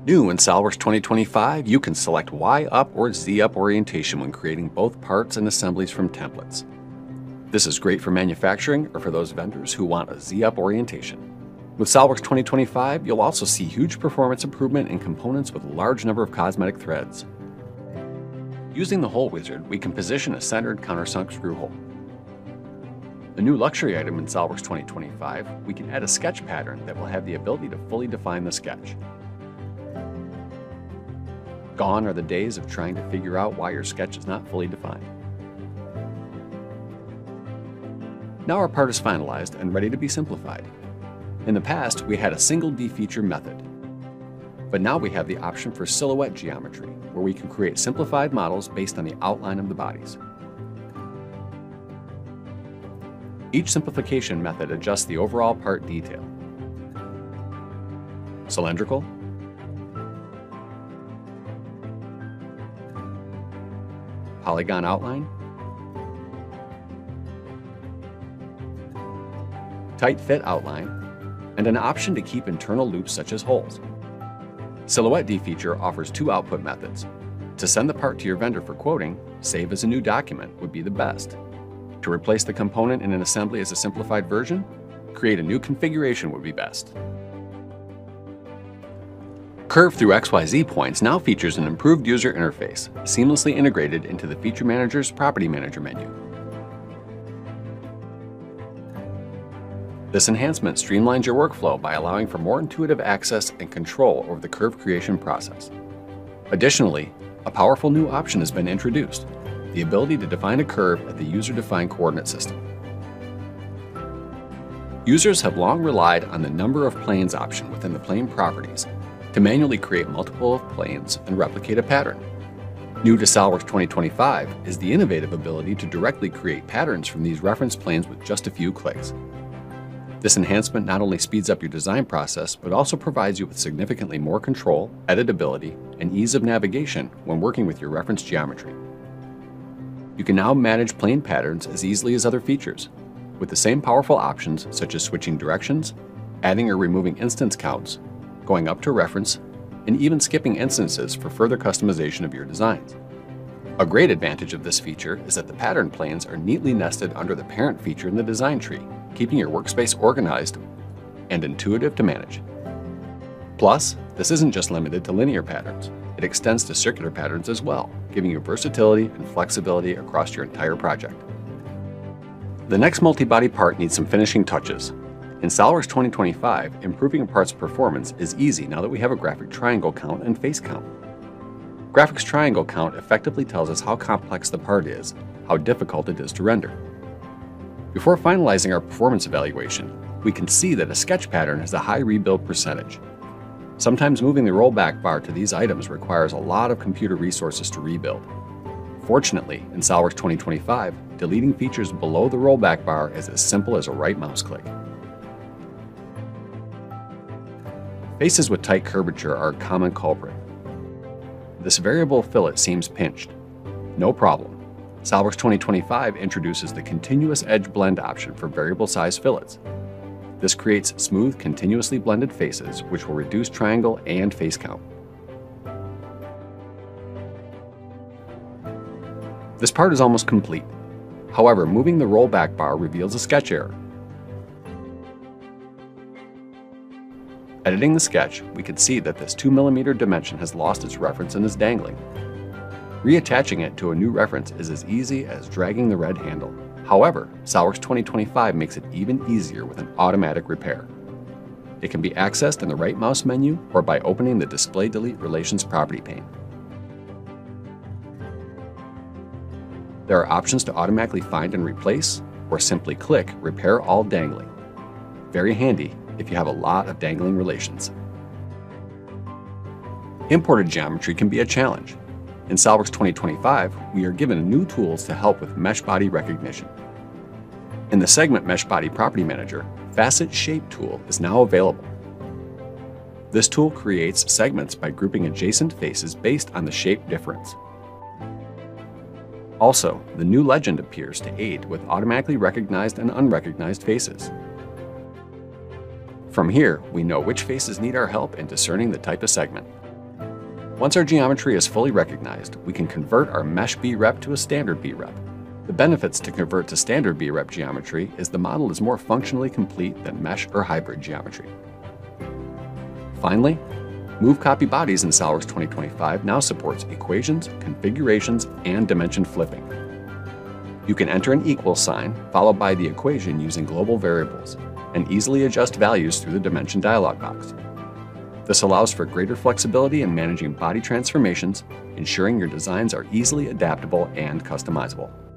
New in SOLIDWORKS 2025, you can select Y up or Z up orientation when creating both parts and assemblies from templates. This is great for manufacturing or for those vendors who want a Z up orientation. With SOLIDWORKS 2025, you'll also see huge performance improvement in components with a large number of cosmetic threads. Using the hole wizard, we can position a centered countersunk screw hole. A new luxury item in SOLIDWORKS 2025, we can add a sketch pattern that will have the ability to fully define the sketch. Gone are the days of trying to figure out why your sketch is not fully defined. Now our part is finalized and ready to be simplified. In the past, we had a single Defeature method, but now we have the option for silhouette geometry, where we can create simplified models based on the outline of the bodies. Each simplification method adjusts the overall part detail. Cylindrical, polygon outline, tight fit outline, and an option to keep internal loops such as holes. Silhouette Defeature offers two output methods. To send the part to your vendor for quoting, save as a new document would be the best. To replace the component in an assembly as a simplified version, create a new configuration would be best. Curve through XYZ Points now features an improved user interface, seamlessly integrated into the Feature Manager's Property Manager menu. This enhancement streamlines your workflow by allowing for more intuitive access and control over the curve creation process. Additionally, a powerful new option has been introduced, the ability to define a curve at the user-defined coordinate system. Users have long relied on the number of planes option within the plane properties to manually create multiple planes and replicate a pattern. New to SOLIDWORKS 2025 is the innovative ability to directly create patterns from these reference planes with just a few clicks. This enhancement not only speeds up your design process, but also provides you with significantly more control, editability, and ease of navigation when working with your reference geometry. You can now manage plane patterns as easily as other features, with the same powerful options such as switching directions, adding or removing instance counts, going up to reference, and even skipping instances for further customization of your designs. A great advantage of this feature is that the pattern planes are neatly nested under the parent feature in the design tree, keeping your workspace organized and intuitive to manage. Plus, this isn't just limited to linear patterns. It extends to circular patterns as well, giving you versatility and flexibility across your entire project. The next multi-body part needs some finishing touches. In SOLIDWORKS 2025, improving a part's performance is easy now that we have a graphic triangle count and face count. Graphics triangle count effectively tells us how complex the part is, how difficult it is to render. Before finalizing our performance evaluation, we can see that a sketch pattern has a high rebuild percentage. Sometimes moving the rollback bar to these items requires a lot of computer resources to rebuild. Fortunately, in SOLIDWORKS 2025, deleting features below the rollback bar is as simple as a right mouse click. Faces with tight curvature are a common culprit. This variable fillet seems pinched. No problem. SOLIDWORKS 2025 introduces the continuous edge blend option for variable size fillets. This creates smooth, continuously blended faces, which will reduce triangle and face count. This part is almost complete. However, moving the rollback bar reveals a sketch error. Editing the sketch, we can see that this 2mm dimension has lost its reference and is dangling. Reattaching it to a new reference is as easy as dragging the red handle. However, SOLIDWORKS 2025 makes it even easier with an automatic repair. It can be accessed in the right mouse menu or by opening the Display Delete Relations property pane. There are options to automatically find and replace, or simply click Repair All Dangling. Very handy if you have a lot of dangling relations. Imported geometry can be a challenge. In SOLIDWORKS 2025, we are given new tools to help with mesh body recognition. In the Segment Mesh Body Property Manager, Facet Shape tool is now available. This tool creates segments by grouping adjacent faces based on the shape difference. Also, the new legend appears to aid with automatically recognized and unrecognized faces. From here, we know which faces need our help in discerning the type of segment. Once our geometry is fully recognized, we can convert our mesh B-rep to a standard B-rep. The benefits to convert to standard B-rep geometry is the model is more functionally complete than mesh or hybrid geometry. Finally, Move Copy Bodies in SOLIDWORKS 2025 now supports equations, configurations, and dimension flipping. You can enter an equal sign followed by the equation using global variables and easily adjust values through the dimension dialog box. This allows for greater flexibility in managing body transformations, ensuring your designs are easily adaptable and customizable.